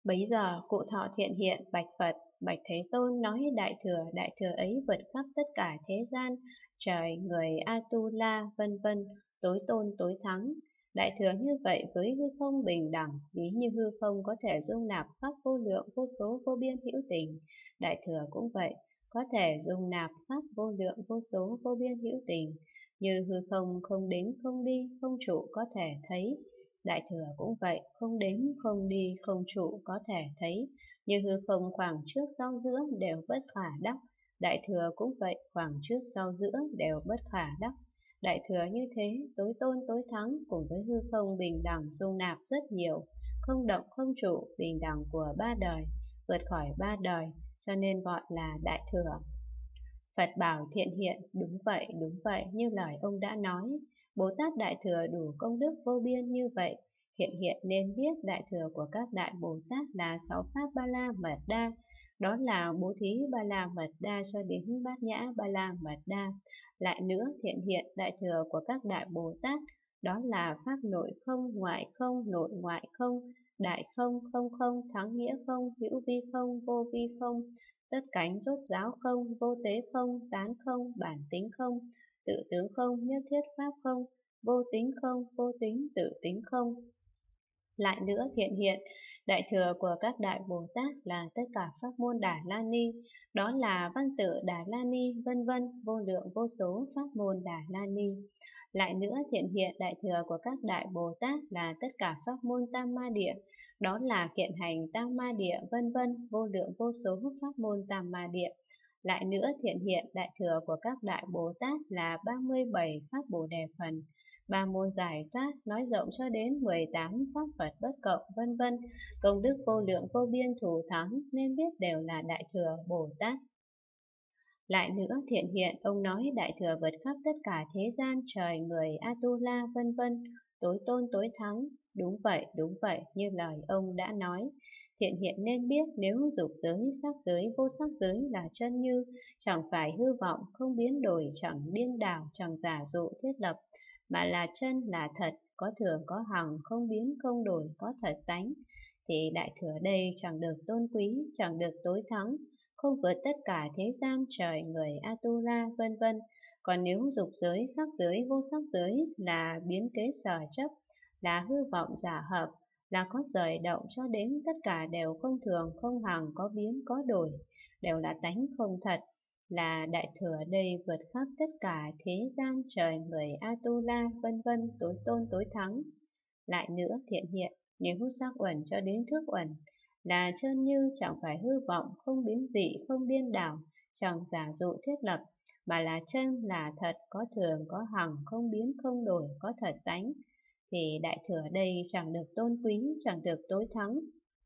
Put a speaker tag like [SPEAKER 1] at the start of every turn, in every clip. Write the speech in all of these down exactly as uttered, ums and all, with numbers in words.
[SPEAKER 1] Bấy giờ cụ Thọ Thiện hiện bạch Phật, bạch Thế Tôn nói: Đại thừa, đại thừa ấy vượt khắp tất cả thế gian, trời, người, Atula, vân vân, tối tôn tối thắng. Đại thừa như vậy với hư không bình đẳng, ví như hư không có thể dung nạp khắp vô lượng vô số vô biên hữu tình. Đại thừa cũng vậy, có thể dung nạp khắp vô lượng vô số vô biên hữu tình, như hư không không đến không đi không trụ có thể thấy. Đại thừa cũng vậy, không đến, không đi, không trụ có thể thấy, như hư không khoảng trước sau giữa đều bất khả đắc. Đại thừa cũng vậy, khoảng trước sau giữa đều bất khả đắc. Đại thừa như thế, tối tôn tối thắng, cùng với hư không bình đẳng dung nạp rất nhiều, không động không trụ, bình đẳng của ba đời, vượt khỏi ba đời, cho nên gọi là đại thừa. Phật bảo Thiện hiện: Đúng vậy, đúng vậy, như lời ông đã nói. Bồ Tát Đại thừa đủ công đức vô biên như vậy. Thiện hiện nên biết đại thừa của các đại Bồ Tát là sáu pháp Ba La Mật Đa, đó là bố thí Ba La Mật Đa cho đến bát nhã Ba La Mật Đa. Lại nữa, thiện hiện đại thừa của các đại Bồ Tát đó là pháp nội không, ngoại không, nội ngoại không, đại không, không không, thắng nghĩa không, hữu vi không, vô vi không, tất cánh rốt ráo không, vô tế không, tán không, bản tính không, tự tướng không, nhất thiết pháp không, vô tính không, vô tính, tự tính không. Lại nữa, thiện hiện đại thừa của các đại Bồ Tát là tất cả pháp môn Đà La Ni, đó là văn tự Đà La Ni, vân vân, vô lượng vô số pháp môn Đà La Ni. Lại nữa, thiện hiện đại thừa của các đại Bồ Tát là tất cả pháp môn Tam Ma Địa, đó là kiện hành Tam Ma Địa, vân vân, vô lượng vô số pháp môn Tam Ma Địa. Lại nữa, thiện hiện đại thừa của các đại Bồ Tát là ba mươi bảy pháp Bồ Đề Phần, ba môn giải thoát, nói rộng cho đến mười tám pháp Phật bất cộng, vân vân, công đức vô lượng vô biên thù thắng, nên biết đều là đại thừa Bồ Tát. Lại nữa, thiện hiện ông nói đại thừa vượt khắp tất cả thế gian, trời, người, Atula, vân vân, tối tôn tối thắng. Đúng vậy, đúng vậy, như lời ông đã nói. Thiện hiện nên biết nếu dục giới, sắc giới, vô sắc giới là chân như, chẳng phải hư vọng, không biến đổi, chẳng điên đảo, chẳng giả dụ thiết lập, mà là chân, là thật, có thường, có hằng, không biến, không đổi, có thật tánh, thì đại thừa đây chẳng được tôn quý, chẳng được tối thắng, không vượt tất cả thế gian, trời, người, Atula, vân vân. Còn nếu dục giới, sắc giới, vô sắc giới là biến kế sở chấp, là hư vọng giả hợp, là có rời động cho đến tất cả đều không thường, không hằng, có biến, có đổi, đều là tánh không thật, là đại thừa đây vượt khắp tất cả thế gian, trời, người, Atula, vân vân, tối tôn tối thắng. Lại nữa, thiện hiện nếu sắc uẩn cho đến thức uẩn là trơn như, chẳng phải hư vọng, không biến dị, không điên đảo, chẳng giả dụ thiết lập, mà là chân, là thật, có thường, có hằng, không biến, không đổi, có thật tánh, thì đại thừa đây chẳng được tôn quý, chẳng được tối thắng,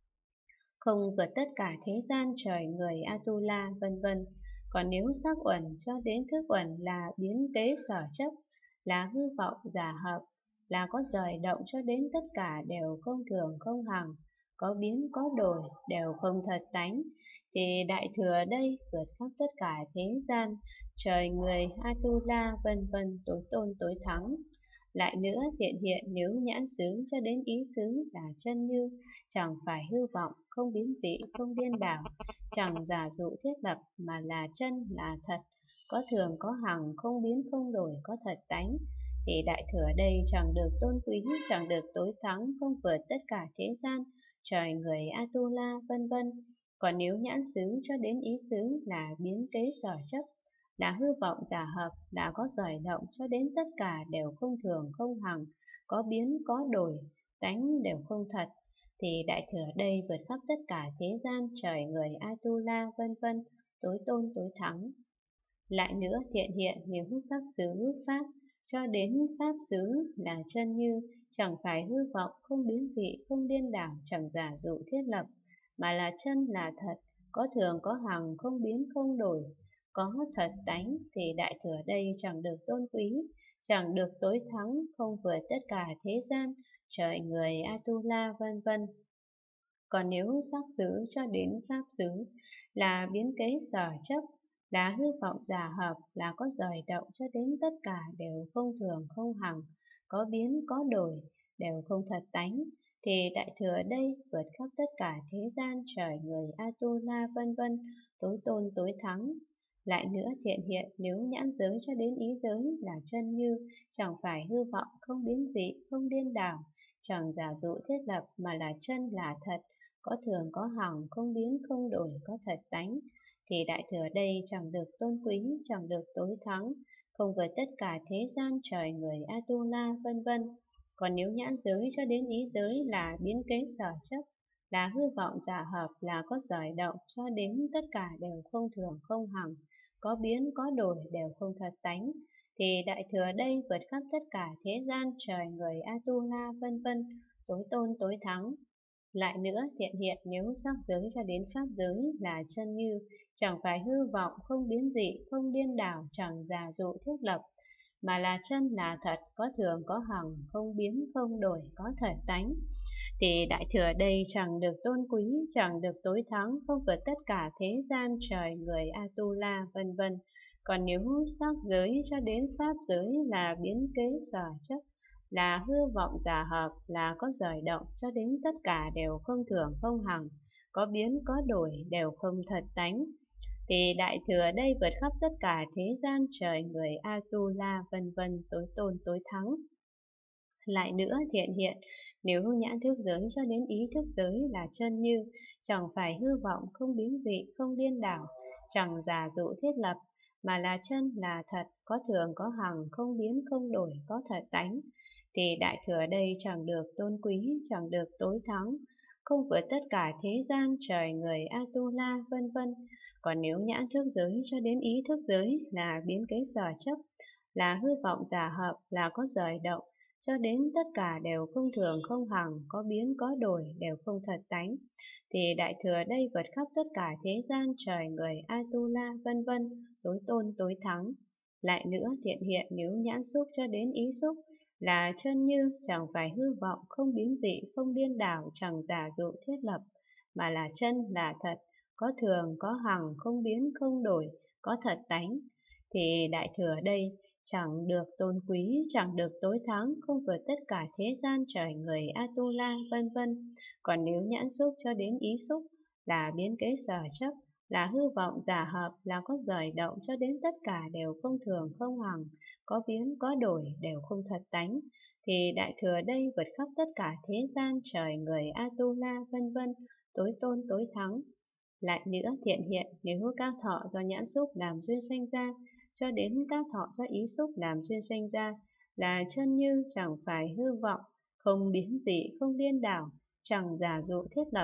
[SPEAKER 1] không vượt tất cả thế gian, trời, người, Atula, vân vân. Còn nếu sắc uẩn cho đến thức uẩn là biến kế sở chấp, là hư vọng giả hợp, là có rời động cho đến tất cả đều không thường, không hằng, có biến, có đổi, đều không thật tánh, thì đại thừa đây vượt khắp tất cả thế gian, trời, người, Atula, vân vân, tối tôn tối thắng. Lại nữa, thiện hiện nếu nhãn xứ cho đến ý xứ là chân như, chẳng phải hư vọng, không biến dị, không điên đảo, chẳng giả dụ thiết lập, mà là chân, là thật, có thường, có hằng, không biến, không đổi, có thật tánh, thì đại thừa đây chẳng được tôn quý, chẳng được tối thắng, không vượt tất cả thế gian, trời, người, Atula, vân vân. Còn nếu nhãn xứ cho đến ý xứ là biến kế sở chấp, là hư vọng giả hợp, là có rời động cho đến tất cả đều không thường, không hằng, có biến, có đổi, tánh đều không thật, thì đại thừa đây vượt khắp tất cả thế gian, trời, người, Atula, vân vân, tối tôn tối thắng. Lại nữa, thiện hiện nếu sắc xứ pháp cho đến pháp xứ là chân như, chẳng phải hư vọng, không biến dị, không điên đảo, chẳng giả dụ thiết lập, mà là chân, là thật, có thường, có hằng, không biến, không đổi, có thật tánh, thì đại thừa đây chẳng được tôn quý, chẳng được tối thắng, không vượt tất cả thế gian, trời, người, Atula, vân vân. Còn nếu sắc xứ cho đến pháp xứ là biến kế sở chấp, là hư vọng giả hợp, là có rời động cho đến tất cả đều không thường, không hằng, có biến, có đổi, đều không thật tánh, thì đại thừa ở đây vượt khắp tất cả thế gian, trời người Atula vân vân, tối tôn tối thắng. Lại nữa thiện hiện, nếu nhãn giới cho đến ý giới là chân như, chẳng phải hư vọng, không biến dị, không điên đảo, chẳng giả dụ thiết lập, mà là chân là thật, có thường có hằng, không biến không đổi, có thật tánh, thì đại thừa đây chẳng được tôn quý, chẳng được tối thắng, không vượt tất cả thế gian, trời người Atula vân vân. Còn nếu nhãn giới cho đến ý giới là biến kế sở chấp, là hư vọng giả hợp, là có rời động, cho đến tất cả đều không thường không hằng, có biến có đổi, đều không thật tánh, thì đại thừa đây vượt khắp tất cả thế gian, trời người Atula vân vân, tối tôn tối thắng. Lại nữa thiện hiện, nếu sắc giới cho đến pháp giới là chân như, chẳng phải hư vọng, không biến dị, không điên đảo, chẳng giả dụ thiết lập, mà là chân là thật, có thường có hằng, không biến không đổi, có thật tánh, thì đại thừa ở đây chẳng được tôn quý, chẳng được tối thắng, không vượt tất cả thế gian, trời người Atula vân vân. Còn nếu sắc giới cho đến pháp giới là biến kế sở chấp, là hư vọng giả hợp, là có rời động, cho đến tất cả đều không thường không hằng, có biến có đổi, đều không thật tánh, thì đại thừa ở đây vượt khắp tất cả thế gian, trời người Atula vân vân, tối tôn tối thắng. Lại nữa thiện hiện, nếu nhãn thức giới cho đến ý thức giới là chân như, chẳng phải hư vọng, không biến dị, không điên đảo, chẳng giả dụ thiết lập, mà là chân là thật, có thường có hằng, không biến không đổi, có thật tánh, thì đại thừa ở đây chẳng được tôn quý, chẳng được tối thắng, không vượt tất cả thế gian, trời người Atula vân vân. Còn nếu nhãn thức giới cho đến ý thức giới là biến kế sở chấp, là hư vọng giả hợp, là có rời động, cho đến tất cả đều không thường không hằng, có biến có đổi, đều không thật tánh, thì đại thừa đây vượt khắp tất cả thế gian, trời người Atula vân vân, tối tôn tối thắng. Lại nữa thiện hiện, nếu nhãn xúc cho đến ý xúc là chân như, chẳng phải hư vọng, không biến dị, không điên đảo, chẳng giả dụ thiết lập, mà là chân là thật, có thường có hằng, không biến không đổi, có thật tánh, thì đại thừa đây chẳng được tôn quý, chẳng được tối thắng, không vượt tất cả thế gian, trời người Atula vân vân. Còn nếu nhãn xúc cho đến ý xúc là biến kế sở chấp, là hư vọng giả hợp, là có rời động, cho đến tất cả đều không thường không hằng, có biến có đổi, đều không thật tánh, thì đại thừa đây vượt khắp tất cả thế gian, trời người Atula vân vân, tối tôn tối thắng. Lại nữa thiện hiện, nếu các thọ do nhãn xúc làm duyên sanh ra, cho đến các thọ do ý xúc làm duyên sanh ra, là chân như, chẳng phải hư vọng, không biến dị, không điên đảo, chẳng giả dụ thiết lập,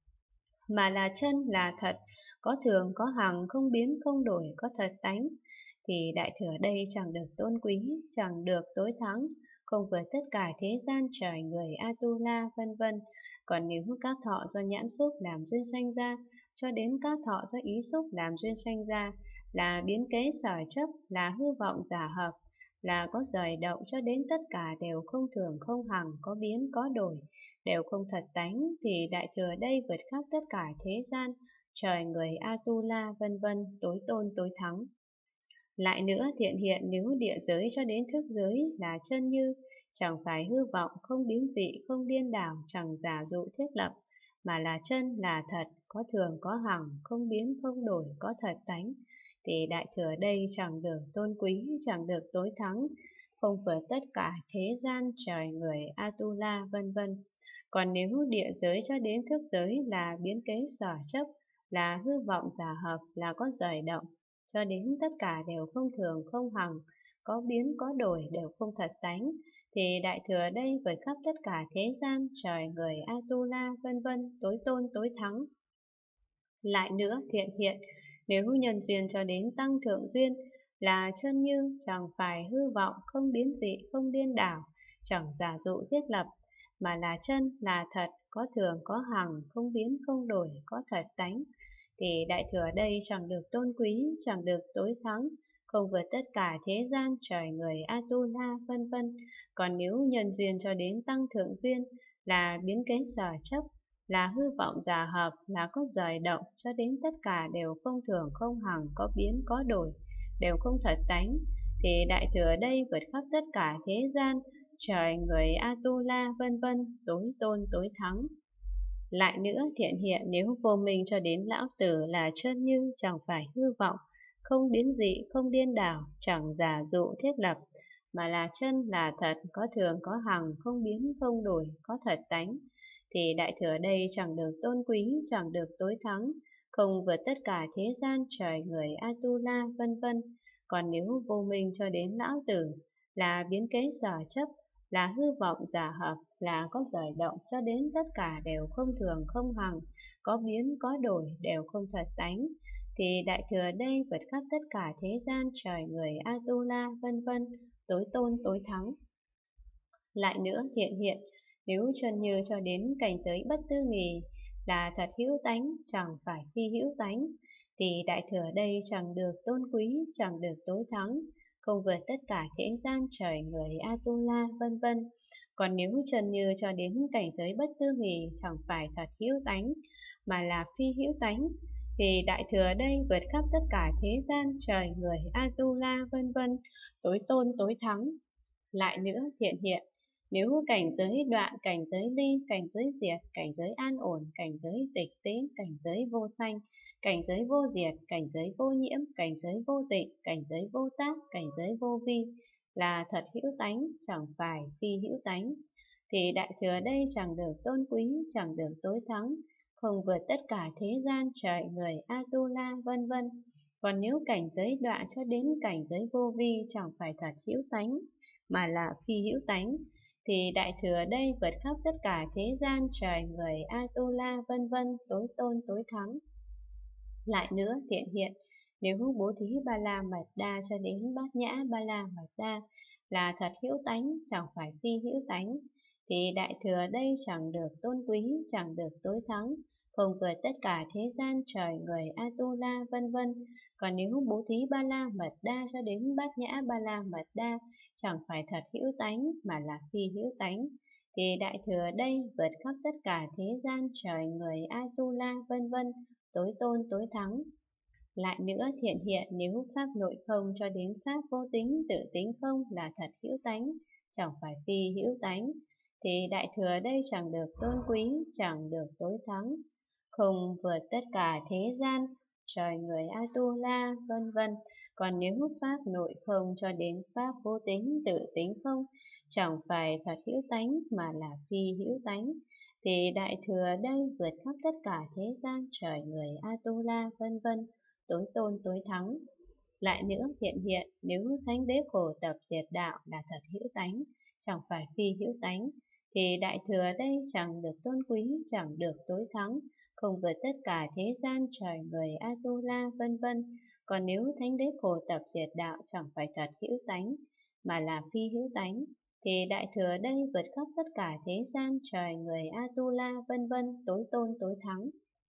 [SPEAKER 1] mà là chân là thật, có thường có hằng, không biến không đổi, có thật tánh, thì đại thừa đây chẳng được tôn quý, chẳng được tối thắng, không vượt tất cả thế gian, trời người Atula vân vân. Còn nếu các thọ do nhãn xúc làm duyên sanh ra, cho đến các thọ do ý xúc làm duyên sanh ra, là biến kế sở chấp, là hư vọng giả hợp, là có rời động, cho đến tất cả đều không thường không hằng, có biến có đổi, đều không thật tánh, thì đại thừa đây vượt khắp tất cả thế gian, trời người Atula vân vân, tối tôn tối thắng. Lại nữa thiện hiện, nếu địa giới cho đến thức giới là chân như, chẳng phải hư vọng, không biến dị, không điên đảo, chẳng giả dụ thiết lập, mà là chân là thật, có thường có hằng, không biến không đổi, có thật tánh, thì đại thừa đây chẳng được tôn quý, chẳng được tối thắng, không vượt tất cả thế gian, trời người Atula vân vân. Còn nếu địa giới cho đến thức giới là biến kế sở chấp, là hư vọng giả hợp, là có rời động, cho đến tất cả đều không thường không hằng, có biến có đổi, đều không thật tánh, thì đại thừa đây vượt khắp tất cả thế gian, trời người Atula vân vân, tối tôn tối thắng. Lại nữa thiện hiện, nếu nhân duyên cho đến tăng thượng duyên là chân như, chẳng phải hư vọng, không biến dị, không điên đảo, chẳng giả dụ thiết lập, mà là chân là thật, có thường có hằng, không biến không đổi, có thật tánh, thì đại thừa ở đây chẳng được tôn quý, chẳng được tối thắng, không vượt tất cả thế gian, trời người Atula vân vân. Còn nếu nhân duyên cho đến tăng thượng duyên là biến kế sở chấp, là hư vọng giả hợp, là có rời động, cho đến tất cả đều không thường không hằng, có biến có đổi, đều không thật tánh, thì đại thừa ở đây vượt khắp tất cả thế gian, trời người Atula vân vân, tối tôn tối thắng. Lại nữa thiện hiện nếu vô minh cho đến lão tử là chân như chẳng phải hư vọng, không biến dị, không điên đảo, chẳng giả dụ thiết lập, mà là chân là thật, có thường có hằng, không biến không đổi, có thật tánh, thì đại thừa đây chẳng được tôn quý, chẳng được tối thắng, không vượt tất cả thế gian trời người Atula vân vân. Còn nếu vô minh cho đến lão tử là biến kế sở chấp, là hư vọng giả hợp, là có rời động cho đến tất cả đều không thường không hằng, có biến có đổi đều không thật tánh, thì đại thừa đây vượt khắp tất cả thế gian trời người Atula vân vân, tối tôn tối thắng. Lại nữa thiện hiện nếu chân như cho đến cảnh giới bất tư nghì là thật hữu tánh, chẳng phải phi hữu tánh, thì đại thừa đây chẳng được tôn quý, chẳng được tối thắng, không vượt tất cả thế gian trời người Atula vân vân. Còn nếu chân như cho đến cảnh giới bất tư nghì chẳng phải thật hữu tánh, mà là phi hữu tánh, thì đại thừa đây vượt khắp tất cả thế gian trời người Atula vân vân, tối tôn tối thắng. Lại nữa thiện hiện nếu cảnh giới đoạn, cảnh giới ly, cảnh giới diệt, cảnh giới an ổn, cảnh giới tịch tĩnh, cảnh giới vô sanh, cảnh giới vô diệt, cảnh giới vô nhiễm, cảnh giới vô tịnh, cảnh giới vô tác, cảnh giới vô vi là thật hữu tánh, chẳng phải phi hữu tánh, thì đại thừa đây chẳng được tôn quý, chẳng được tối thắng, không vượt tất cả thế gian trời người Atula vân vân. Còn nếu cảnh giới đoạn cho đến cảnh giới vô vi chẳng phải thật hữu tánh, mà là phi hữu tánh, thì đại thừa đây vượt khắp tất cả thế gian trời người Atula vân vân, tối tôn tối thắng. Lại nữa thiện hiện nếu bố thí ba la mật đa cho đến bát nhã ba la mật đa là thật hữu tánh, chẳng phải phi hữu tánh, thì đại thừa đây chẳng được tôn quý, chẳng được tối thắng, không vượt tất cả thế gian trời người Atula vân vân. Còn nếu bố thí ba la mật đa cho đến bát nhã ba la mật đa chẳng phải thật hữu tánh, mà là phi hữu tánh, thì đại thừa đây vượt khắp tất cả thế gian trời người Atula vân vân, tối tôn tối thắng. Lại nữa thiện hiện nếu pháp nội không cho đến pháp vô tính tự tính không là thật hữu tánh, chẳng phải phi hữu tánh, thì đại thừa đây chẳng được tôn quý, chẳng được tối thắng, không vượt tất cả thế gian trời người Atula vân vân. Còn nếu pháp nội không cho đến pháp vô tính tự tính không chẳng phải thật hữu tánh, mà là phi hữu tánh, thì đại thừa đây vượt khắp tất cả thế gian trời người Atula vân vân, tối tôn tối thắng. Lại nữa thiện hiện nếu thánh đế khổ tập diệt đạo là thật hữu tánh, chẳng phải phi hữu tánh, thì đại thừa đây chẳng được tôn quý, chẳng được tối thắng, không vượt tất cả thế gian trời người Atula vân vân. Còn nếu thánh đế khổ tập diệt đạo chẳng phải thật hữu tánh, mà là phi hữu tánh, thì đại thừa đây vượt khắp tất cả thế gian trời người Atula vân vân, tối tôn tối thắng.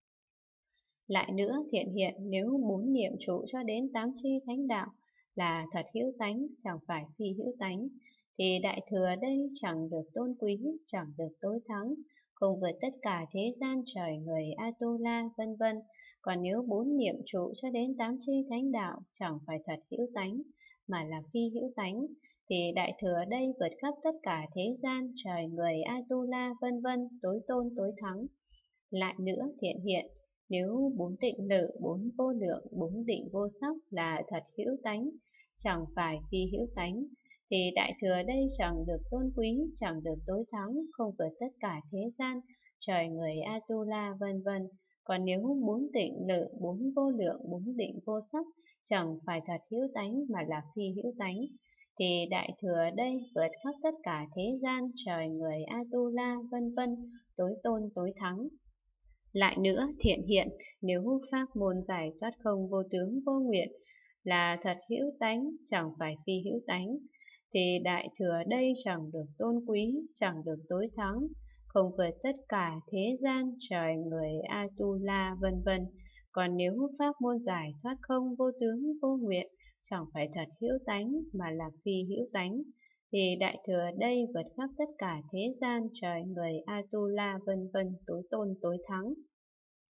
[SPEAKER 1] Lại nữa thiện hiện nếu bốn niệm trụ cho đến tám chi thánh đạo là thật hữu tánh, chẳng phải phi hữu tánh, thì đại thừa đây chẳng được tôn quý, chẳng được tối thắng, không vượt tất cả thế gian trời người Atula vân vân. Còn nếu bốn niệm trụ cho đến tám chi thánh đạo chẳng phải thật hữu tánh, mà là phi hữu tánh, thì đại thừa đây vượt khắp tất cả thế gian trời người Atula vân vân, tối tôn tối thắng. Lại nữa thiện hiện nếu bốn tịnh lự, bốn vô lượng, bốn định vô sắc là thật hữu tánh, chẳng phải phi hữu tánh, thì đại thừa đây chẳng được tôn quý, chẳng được tối thắng, không vượt tất cả thế gian trời người Atula vân vân. Còn nếu bốn tịnh lự, bốn vô lượng, bốn định vô sắc chẳng phải thật hữu tánh, mà là phi hữu tánh, thì đại thừa đây vượt khắp tất cả thế gian trời người Atula vân vân, tối tôn tối thắng. Lại nữa thiện hiện nếu pháp môn giải thoát không vô tướng vô nguyện là thật hữu tánh, chẳng phải phi hữu tánh, thì đại thừa đây chẳng được tôn quý, chẳng được tối thắng, không vượt tất cả thế gian trời người Atula vân vân. Còn nếu pháp môn giải thoát không vô tướng vô nguyện chẳng phải thật hữu tánh, mà là phi hữu tánh, thì đại thừa đây vượt khắp tất cả thế gian trời người Atula vân vân, tối tôn tối thắng.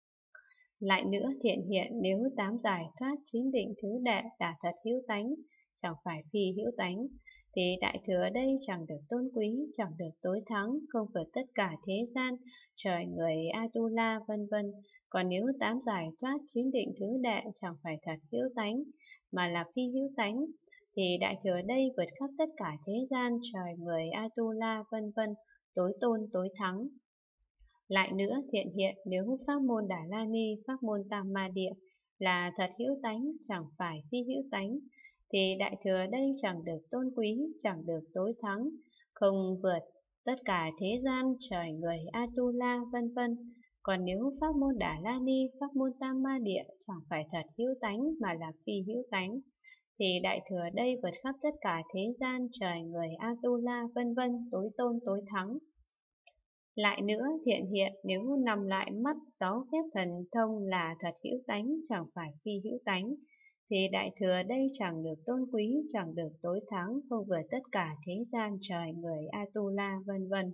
[SPEAKER 1] Lại nữa thiện hiện nếu tám giải thoát chín định thứ đệ là thật hữu tánh, chẳng phải phi hữu tánh, thì đại thừa ở đây chẳng được tôn quý, chẳng được tối thắng, không vượt tất cả thế gian, trời người Atula vân vân. Còn nếu tám giải thoát chín định thứ đệ chẳng phải thật hữu tánh, mà là phi hữu tánh, thì đại thừa ở đây vượt khắp tất cả thế gian, trời người Atula vân vân, tối tôn tối thắng. Lại nữa, thiện hiện nếu pháp môn Đà La Ni, pháp môn Tam Ma Địa là thật hữu tánh, chẳng phải phi hữu tánh, thì đại thừa ở đây chẳng được tôn quý, chẳng được tối thắng, không vượt tất cả thế gian, trời người Atula vân vân. Còn nếu pháp môn Đà La Ni, pháp môn Tam Ma Địa chẳng phải thật hữu tánh mà là phi hữu tánh, thì đại thừa ở đây vượt khắp tất cả thế gian, trời người Atula vân vân, tối tôn tối thắng. Lại nữa, thiện hiện nếu nằm lại mắt sáu phép thần thông là thật hữu tánh, chẳng phải phi hữu tánh, thì đại thừa ở đây chẳng được tôn quý, chẳng được tối thắng, không vượt tất cả thế gian, trời người Atula vân vân.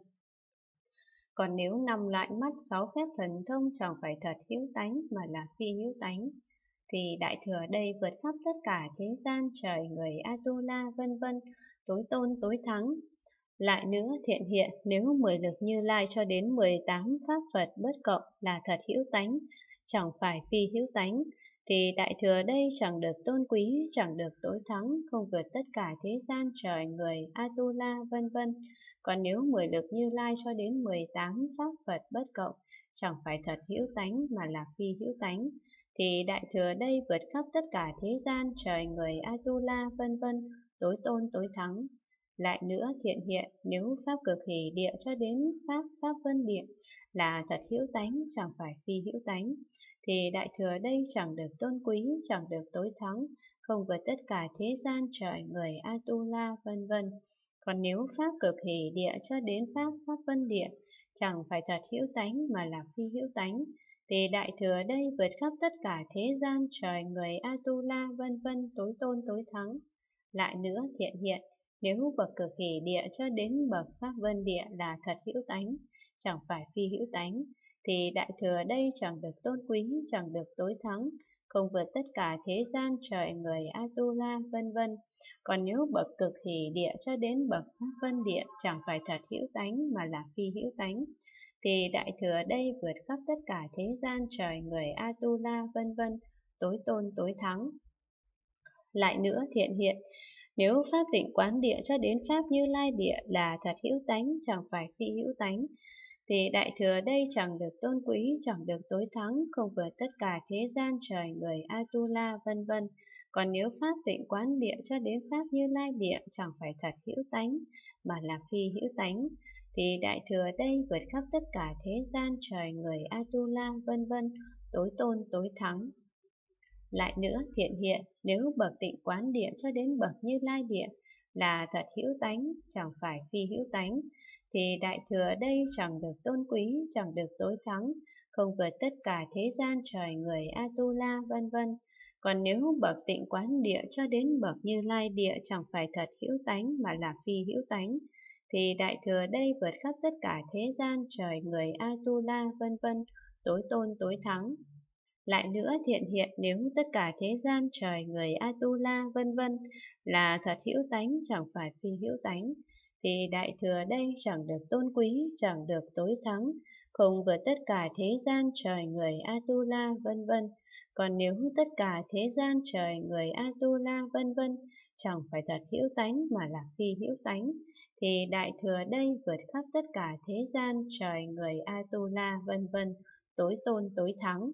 [SPEAKER 1] Còn nếu nằm lại mắt sáu phép thần thông chẳng phải thật hữu tánh mà là phi hữu tánh, thì đại thừa ở đây vượt khắp tất cả thế gian, trời người Atula vân vân, tối tôn tối thắng. Lại nữa, thiện hiện nếu mười lực Như Lai cho đến mười tám pháp Phật bất cộng là thật hữu tánh, chẳng phải phi hữu tánh, thì đại thừa ở đây chẳng được tôn quý, chẳng được tối thắng, không vượt tất cả thế gian, trời người Atula vân vân. Còn nếu mười lực Như Lai cho đến mười tám pháp Phật bất cộng chẳng phải thật hữu tánh mà là phi hữu tánh, thì đại thừa ở đây vượt khắp tất cả thế gian, trời người Atula vân vân, tối tôn tối thắng. Lại nữa, thiện hiện nếu pháp cực hỷ địa cho đến pháp pháp vân địa là thật hữu tánh, chẳng phải phi hữu tánh, thì đại thừa ở đây chẳng được tôn quý, chẳng được tối thắng, không vượt tất cả thế gian, trời người Atula vân vân. Còn nếu pháp cực hỷ địa cho đến pháp pháp vân địa chẳng phải thật hữu tánh mà là phi hữu tánh, thì đại thừa ở đây vượt khắp tất cả thế gian, trời người Atula vân vân, tối tôn tối thắng. Lại nữa, thiện hiện nếu bậc cực hỷ địa cho đến bậc pháp vân địa là thật hữu tánh, chẳng phải phi hữu tánh, thì đại thừa ở đây chẳng được tôn quý, chẳng được tối thắng, không vượt tất cả thế gian, trời người Atula vân vân. Còn nếu bậc cực hỷ địa cho đến bậc pháp vân địa chẳng phải thật hữu tánh mà là phi hữu tánh, thì đại thừa ở đây vượt khắp tất cả thế gian, trời người Atula vân vân, tối tôn tối thắng. Lại nữa, thiện hiện nếu pháp tịnh quán địa cho đến pháp Như Lai địa là thật hữu tánh, chẳng phải phi hữu tánh, thì đại thừa ở đây chẳng được tôn quý, chẳng được tối thắng, không vượt tất cả thế gian, trời người Atula vân vân. Còn nếu pháp tịnh quán địa cho đến pháp Như Lai địa chẳng phải thật hữu tánh mà là phi hữu tánh, thì đại thừa ở đây vượt khắp tất cả thế gian, trời người Atula vân vân, tối tôn tối thắng. Lại nữa, thiện hiện nếu bậc tịnh quán địa cho đến bậc Như Lai địa là thật hữu tánh, chẳng phải phi hữu tánh, thì đại thừa ở đây chẳng được tôn quý, chẳng được tối thắng, không vượt tất cả thế gian, trời người Atula vân vân. Còn nếu bậc tịnh quán địa cho đến bậc Như Lai địa chẳng phải thật hữu tánh mà là phi hữu tánh, thì đại thừa ở đây vượt khắp tất cả thế gian, trời người Atula vân vân, tối tôn tối thắng. Lại nữa, thiện hiện nếu tất cả thế gian, trời người Atula vân vân là thật hữu tánh, chẳng phải phi hữu tánh, thì đại thừa ở đây chẳng được tôn quý, chẳng được tối thắng, không vượt tất cả thế gian, trời người Atula vân vân. Còn nếu tất cả thế gian, trời người Atula vân vân chẳng phải thật hữu tánh mà là phi hữu tánh, thì đại thừa ở đây vượt khắp tất cả thế gian, trời người Atula vân vân, tối tôn tối thắng.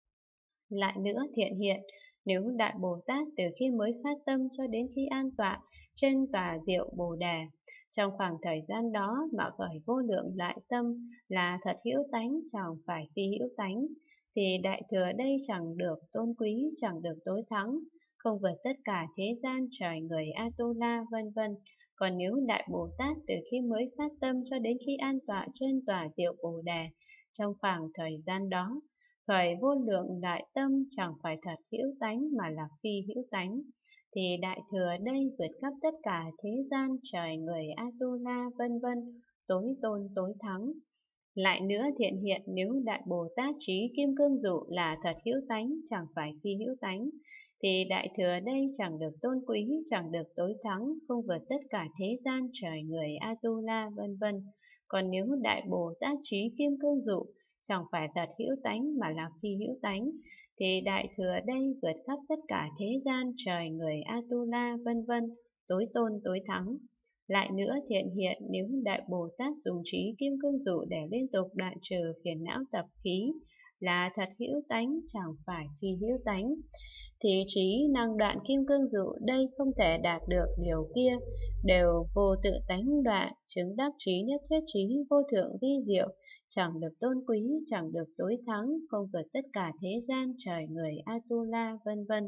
[SPEAKER 1] Lại nữa, thiện hiện nếu Đại Bồ Tát từ khi mới phát tâm cho đến khi an tọa trên tòa diệu Bồ Đề, trong khoảng thời gian đó mà khởi vô lượng loại tâm là thật hữu tánh, chẳng phải phi hữu tánh, thì đại thừa ở đây chẳng được tôn quý, chẳng được tối thắng, không vượt tất cả thế gian, trời người Atula vân vân. Còn nếu Đại Bồ Tát từ khi mới phát tâm cho đến khi an tọa trên tòa diệu Bồ Đề, trong khoảng thời gian đó khởi vô lượng đại tâm chẳng phải thật hữu tánh mà là phi hữu tánh, thì đại thừa ở đây vượt khắp tất cả thế gian, trời người Atula vân vân, tối tôn tối thắng. Lại nữa thiện hiện nếu Đại Bồ Tát trí Kim Cương Dụ là thật hữu tánh, chẳng phải phi hữu tánh, thì Đại Thừa đây chẳng được tôn quý, chẳng được tối thắng, không vượt tất cả thế gian, trời người Atula vân vân. Còn nếu Đại Bồ Tát trí Kim Cương Dụ chẳng phải thật hữu tánh mà là phi hữu tánh, thì Đại Thừa đây vượt khắp tất cả thế gian, trời người Atula vân vân, tối tôn tối thắng. Lại nữa thiện hiện nếu Đại Bồ Tát dùng trí Kim Cương Dụ để liên tục đoạn trừ phiền não tập khí là thật hữu tánh, chẳng phải phi hữu tánh, thì trí năng đoạn Kim Cương Dụ đây không thể đạt được điều kia, đều vô tự tánh đoạn, chứng đắc trí nhất thiết trí vô thượng vi diệu, chẳng được tôn quý, chẳng được tối thắng, không vượt tất cả thế gian, trời người Atula vân vân.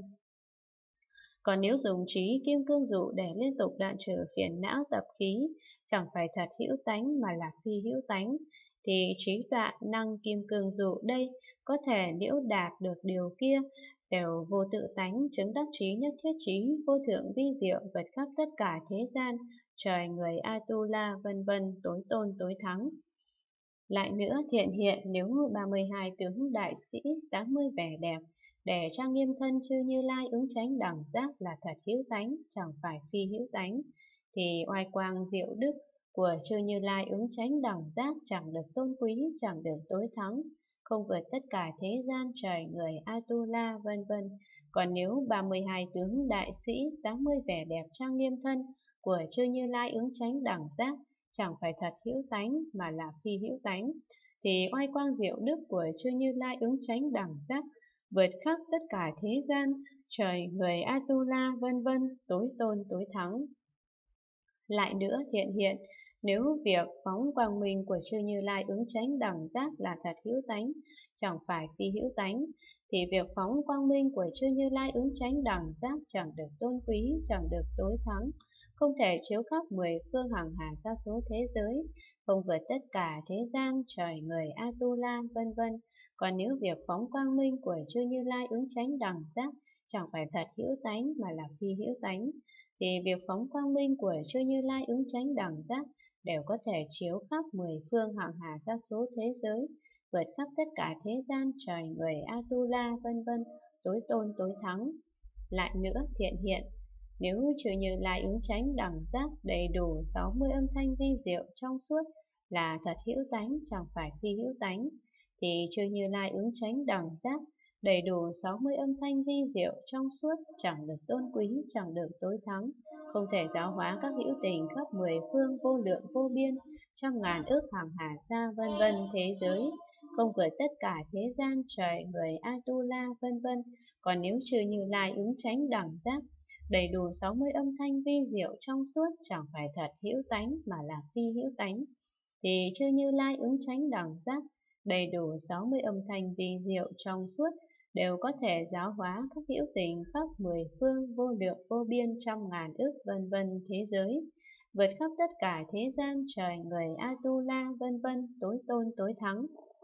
[SPEAKER 1] Còn nếu dùng trí Kim Cương Dụ để liên tục đoạn trừ phiền não tập khí, chẳng phải thật hữu tánh mà là phi hữu tánh, thì trí đoạn năng Kim Cương Dụ đây có thể liễu đạt được điều kia, đều vô tự tánh, chứng đắc trí nhất thiết trí vô thượng vi diệu, vượt khắp tất cả thế gian, trời người Atula vân vân, tối tôn tối thắng. Lại nữa thiện hiện nếu ba mươi hai tướng đại sĩ, tám mươi vẻ đẹp, để trang nghiêm thân chư Như Lai ứng chánh đẳng giác là thật hữu tánh, chẳng phải phi hữu tánh, thì oai quang diệu đức của chư Như Lai ứng chánh đẳng giác chẳng được tôn quý, chẳng được tối thắng, không vượt tất cả thế gian, trời người Atula vân vân. Còn nếu ba mươi hai tướng đại sĩ, tám mươi vẻ đẹp trang nghiêm thân của chư Như Lai ứng chánh đẳng giác chẳng phải thật hữu tánh mà là phi hữu tánh, thì oai quang diệu đức của chư Như Lai ứng chánh đẳng giác vượt khắp tất cả thế gian, trời người Atula vân vân, tối tôn tối thắng. Lại nữa thiện hiện nếu việc phóng quang minh của chư Như Lai ứng chánh đẳng giác là thật hữu tánh, chẳng phải phi hữu tánh, thì việc phóng quang minh của chư Như Lai ứng chánh đẳng giác chẳng được tôn quý, chẳng được tối thắng, không thể chiếu khắp mười phương hằng hà sa số thế giới, không vượt tất cả thế gian, trời người Atula vân vân. Còn nếu việc phóng quang minh của chư Như Lai ứng chánh đẳng giác chẳng phải thật hữu tánh mà là phi hữu tánh, thì việc phóng quang minh của chư Như Lai ứng chánh đẳng giác đều có thể chiếu khắp mười phương hằng hà sa số thế giới, vượt khắp tất cả thế gian, trời người Atula vân vân, tối tôn tối thắng. Lại nữa thiện hiện nếu chư Như Lai ứng chánh đẳng giác đầy đủ sáu mươi âm thanh vi diệu trong suốt là thật hữu tánh, chẳng phải phi hữu tánh, thì chư Như Lai ứng chánh đẳng giác đầy đủ sáu mươi âm thanh vi diệu trong suốt, chẳng được tôn quý, chẳng được tối thắng, không thể giáo hóa các hữu tình khắp mười phương vô lượng vô biên, trăm ngàn ước hàng hà sa vân vân thế giới, không vượt tất cả thế gian, trời người Atula vân vân. Còn nếu chư Như Lai ứng chánh đẳng giác đầy đủ sáu mươi âm thanh vi diệu trong suốt, chẳng phải thật hữu tánh mà là phi hữu tánh, thì chư Như Lai ứng chánh đẳng giác đầy đủ sáu mươi âm thanh vi diệu trong suốt đều có thể giáo hóa các hữu tình khắp mười phương vô lượng vô biên, trăm ngàn ước vân vân thế giới, vượt khắp tất cả thế gian, trời người Atula vân vân, tối tôn tối thắng.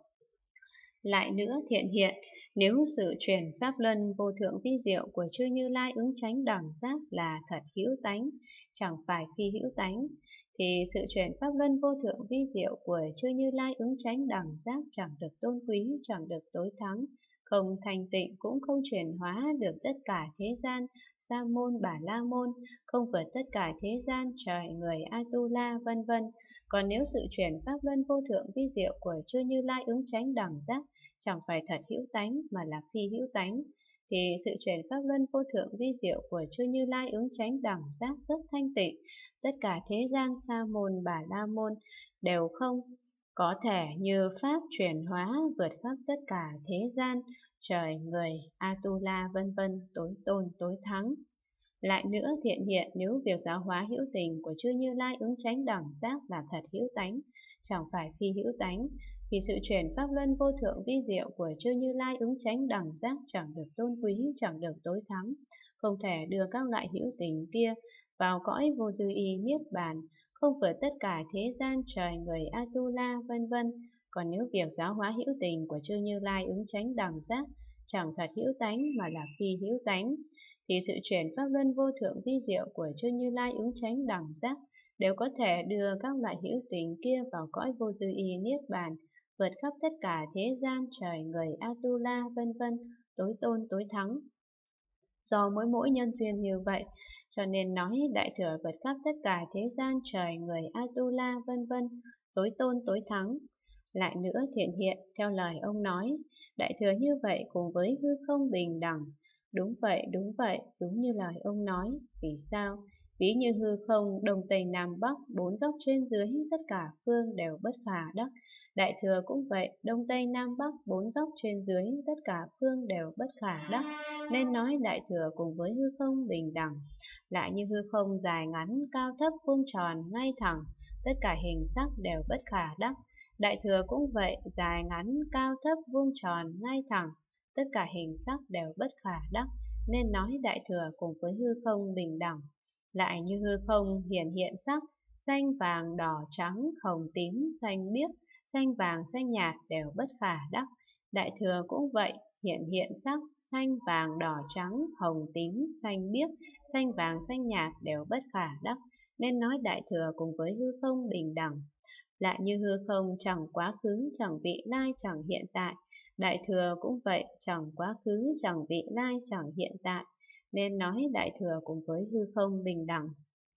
[SPEAKER 1] Lại nữa thiện hiện nếu sự truyền pháp luân vô thượng vi diệu của chư Như Lai ứng chánh đẳng giác là thật hữu tánh, chẳng phải phi hữu tánh, thì sự truyền pháp luân vô thượng vi diệu của chư Như Lai ứng chánh đẳng giác chẳng được tôn quý, chẳng được tối thắng, không thành tịnh, cũng không chuyển hóa được tất cả thế gian, sa môn bà la môn, không vượt tất cả thế gian, trời người Atula vân vân. Còn nếu sự chuyển pháp luân vô thượng vi diệu của chư Như Lai ứng chánh đẳng giác chẳng phải thật hữu tánh mà là phi hữu tánh, thì sự chuyển pháp luân vô thượng vi diệu của chư Như Lai ứng chánh đẳng giác rất thanh tịnh, tất cả thế gian sa môn bà la môn đều không có thể như pháp chuyển hóa vượt khắp tất cả thế gian, trời người Atula vân vân, tối tôn tối thắng. Lại nữa thiện hiện nếu việc giáo hóa hữu tình của chư Như Lai ứng chánh đẳng giác là thật hữu tánh, chẳng phải phi hữu tánh, thì sự chuyển pháp luân vô thượng vi diệu của chư Như Lai ứng chánh đẳng giác chẳng được tôn quý, chẳng được tối thắng, không thể đưa các loại hữu tình kia vào cõi vô dư y niết bàn, không vượt tất cả thế gian, trời người Atula vân vân. Còn nếu việc giáo hóa hữu tình của chư Như Lai ứng chánh đẳng giác chẳng thật hữu tánh mà là phi hữu tánh, thì sự chuyển pháp luân vô thượng vi diệu của chư Như Lai ứng chánh đẳng giác đều có thể đưa các loại hữu tình kia vào cõi vô dư y niết bàn, vượt khắp tất cả thế gian trời người Atula vân vân, tối tôn tối thắng. Do mỗi mỗi nhân duyên như vậy, cho nên nói đại thừa vượt khắp tất cả thế gian trời người Atula vân vân, tối tôn tối thắng. Lại nữa thiện hiện, theo lời ông nói, đại thừa như vậy cùng với hư không bình đẳng. Đúng vậy, đúng vậy, đúng như lời ông nói. Vì sao? Ví như hư không, đông tây nam bắc, bốn góc trên dưới, tất cả phương đều bất khả đắc. Đại thừa cũng vậy, đông tây nam bắc, bốn góc trên dưới, tất cả phương đều bất khả đắc. Nên nói đại thừa cùng với hư không bình đẳng. Lại như hư không dài ngắn, cao thấp, vuông tròn, ngay thẳng, tất cả hình sắc đều bất khả đắc. Đại thừa cũng vậy, dài ngắn, cao thấp, vuông tròn, ngay thẳng, tất cả hình sắc đều bất khả đắc, nên nói đại thừa cùng với hư không bình đẳng. Lại như hư không hiển hiện sắc, xanh, vàng, đỏ, trắng, hồng, tím, xanh biếc, xanh, vàng, xanh nhạt đều bất khả đắc. Đại thừa cũng vậy, hiện hiện sắc, xanh, vàng, đỏ, trắng, hồng, tím, xanh biếc, xanh, vàng, xanh nhạt đều bất khả đắc, nên nói đại thừa cùng với hư không bình đẳng. Lại như hư không chẳng quá khứ, chẳng vị lai, chẳng hiện tại. Đại thừa cũng vậy, chẳng quá khứ, chẳng vị lai, chẳng hiện tại. Nên nói đại thừa cùng với hư không bình đẳng.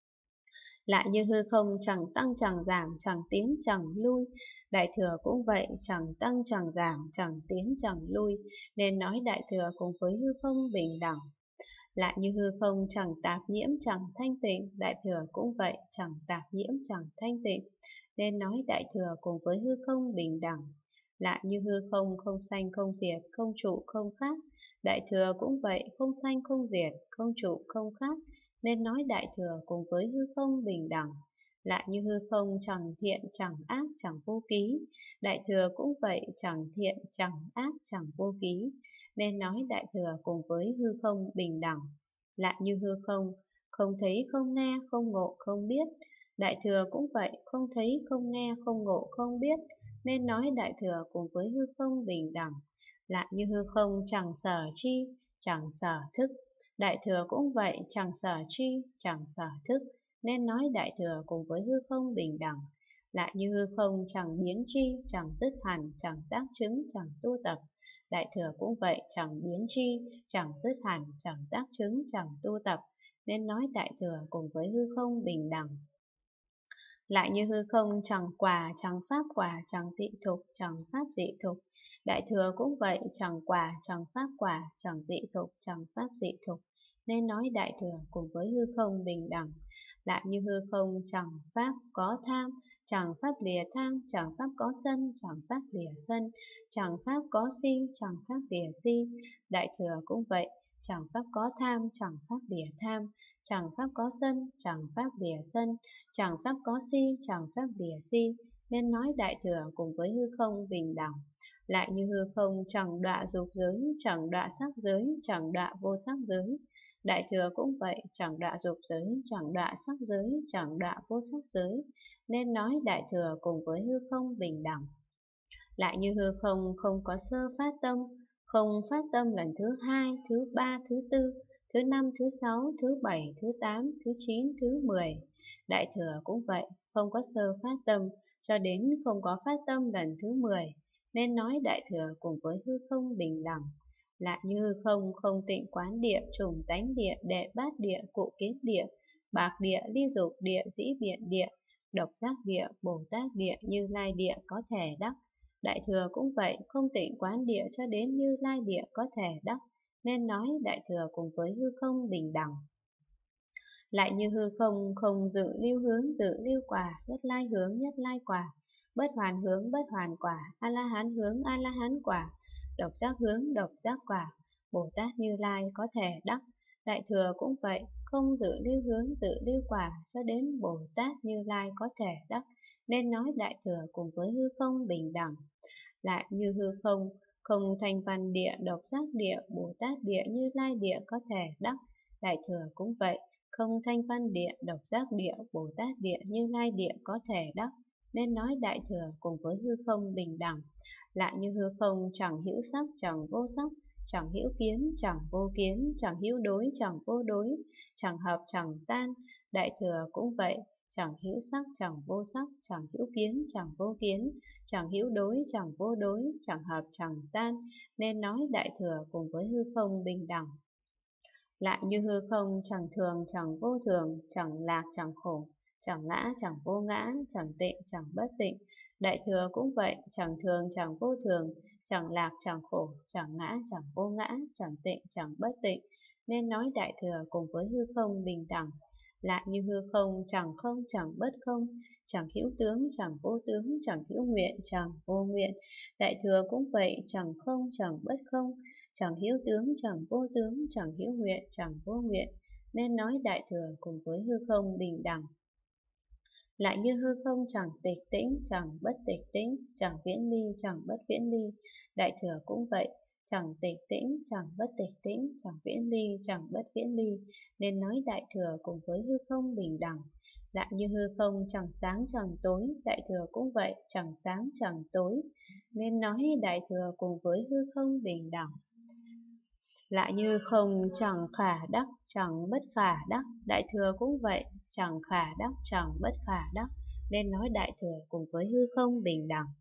[SPEAKER 1] Lại như hư không chẳng tăng chẳng giảm, chẳng tiến chẳng lui. Đại thừa cũng vậy, chẳng tăng chẳng giảm, chẳng tiến chẳng lui. Nên nói đại thừa cùng với hư không bình đẳng. Lại như hư không chẳng tạp nhiễm, chẳng thanh tịnh, đại thừa cũng vậy, chẳng tạp nhiễm, chẳng thanh tịnh, nên nói đại thừa cùng với hư không bình đẳng. Lại như hư không không sanh không diệt, không trụ không khác, đại thừa cũng vậy, không sanh không diệt, không trụ không khác, nên nói đại thừa cùng với hư không bình đẳng. Lại như hư không chẳng thiện, chẳng ác, chẳng vô ký, đại thừa cũng vậy, chẳng thiện, chẳng ác, chẳng vô ký, nên nói đại thừa cùng với hư không bình đẳng. Lại như hư không, không thấy, không nghe, không ngộ, không biết, đại thừa cũng vậy, không thấy, không nghe, không ngộ, không biết, nên nói đại thừa cùng với hư không bình đẳng. Lại như hư không chẳng sở chi, chẳng sở thức, đại thừa cũng vậy, chẳng sở chi, chẳng sở thức, nên nói đại thừa cùng với hư không bình đẳng. Lại như hư không chẳng biến chi, chẳng dứt hẳn, chẳng tác chứng, chẳng tu tập, đại thừa cũng vậy, chẳng biến chi, chẳng dứt hẳn, chẳng tác chứng, chẳng tu tập, nên nói đại thừa cùng với hư không bình đẳng. Lại như hư không chẳng quả, chẳng pháp quả, chẳng dị thục, chẳng pháp dị thục, đại thừa cũng vậy, chẳng quả, chẳng pháp quả, chẳng dị thục, chẳng pháp dị thục, nên nói đại thừa cùng với hư không bình đẳng. Lại như hư không chẳng pháp có tham, chẳng pháp lìa tham, chẳng pháp có sân, chẳng pháp lìa sân, chẳng pháp có si, chẳng pháp lìa si, đại thừa cũng vậy, chẳng pháp có tham, chẳng pháp lìa tham, chẳng pháp có sân, chẳng pháp lìa sân, chẳng pháp có si, chẳng pháp lìa si, nên nói đại thừa cùng với hư không bình đẳng. Lại như hư không chẳng đọa dục giới, chẳng đọa sắc giới, chẳng đọa vô sắc giới, đại thừa cũng vậy, chẳng đọa dục giới, chẳng đọa sắc giới, chẳng đọa vô sắc giới, nên nói đại thừa cùng với hư không bình đẳng. Lại như hư không không có sơ phát tâm, không phát tâm lần thứ hai, thứ ba, thứ tư, thứ năm, thứ sáu, thứ bảy, thứ tám, thứ chín, thứ mười. Đại thừa cũng vậy, không có sơ phát tâm, cho đến không có phát tâm lần thứ mười, nên nói đại thừa cùng với hư không bình đẳng. Lại như hư không không tịnh quán địa, trùng tánh địa, đệ bát địa, cụ kết địa, bạc địa, ly dục địa, dĩ biện địa, độc giác địa, Bồ Tát địa, Như Lai địa có thể đắc. Đại thừa cũng vậy, không tịnh quán địa cho đến Như Lai địa có thể đắc, nên nói đại thừa cùng với hư không bình đẳng. Lại như hư không không dự lưu hướng, dự lưu quả, nhất lai hướng, nhất lai quả, bất hoàn hướng, bất hoàn quả, a la hán hướng, a la hán quả, độc giác hướng, độc giác quả, Bồ Tát Như Lai có thể đắc. Đại thừa cũng vậy, không dự lưu hướng, dự lưu quả cho đến Bồ Tát Như Lai có thể đắc, nên nói đại thừa cùng với hư không bình đẳng. Lại như hư không không thành văn địa, độc giác địa, Bồ Tát địa, Như Lai địa có thể đắc, đại thừa cũng vậy, không thanh văn địa, độc giác địa, Bồ Tát địa, Như Lai địa có thể đắc, nên nói đại thừa cùng với hư không bình đẳng. Lại như hư không chẳng hữu sắc, chẳng vô sắc, chẳng hữu kiến, chẳng vô kiến, chẳng hữu đối, chẳng vô đối, chẳng hợp, chẳng tan, đại thừa cũng vậy, chẳng hữu sắc chẳng vô sắc, chẳng hữu kiến chẳng vô kiến, chẳng hữu đối chẳng vô đối, chẳng hợp chẳng tan, nên nói đại thừa cùng với hư không bình đẳng. Lại như hư không chẳng thường chẳng vô thường, chẳng lạc chẳng khổ, chẳng ngã chẳng vô ngã, chẳng tịnh chẳng bất tịnh. Đại thừa cũng vậy, chẳng thường chẳng vô thường, chẳng lạc chẳng khổ, chẳng ngã chẳng vô ngã, chẳng tịnh chẳng bất tịnh, nên nói đại thừa cùng với hư không bình đẳng. Lại như hư không chẳng không chẳng bất không, chẳng hữu tướng chẳng vô tướng, chẳng hữu nguyện chẳng vô nguyện. Đại thừa cũng vậy, chẳng không chẳng bất không, chẳng hữu tướng chẳng vô tướng, chẳng hữu nguyện chẳng vô nguyện, nên nói đại thừa cùng với hư không bình đẳng. Lại như hư không chẳng tịch tĩnh chẳng bất tịch tĩnh, chẳng viễn ly chẳng bất viễn ly. Đại thừa cũng vậy, chẳng tịch tĩnh chẳng bất tịch tĩnh, chẳng viễn ly chẳng bất viễn ly, nên nói đại thừa cùng với hư không bình đẳng. Lại như hư không chẳng sáng chẳng tối, đại thừa cũng vậy, chẳng sáng chẳng tối, nên nói đại thừa cùng với hư không bình đẳng. Lại như không chẳng khả đắc chẳng bất khả đắc, đại thừa cũng vậy, chẳng khả đắc chẳng bất khả đắc, nên nói đại thừa cùng với hư không bình đẳng.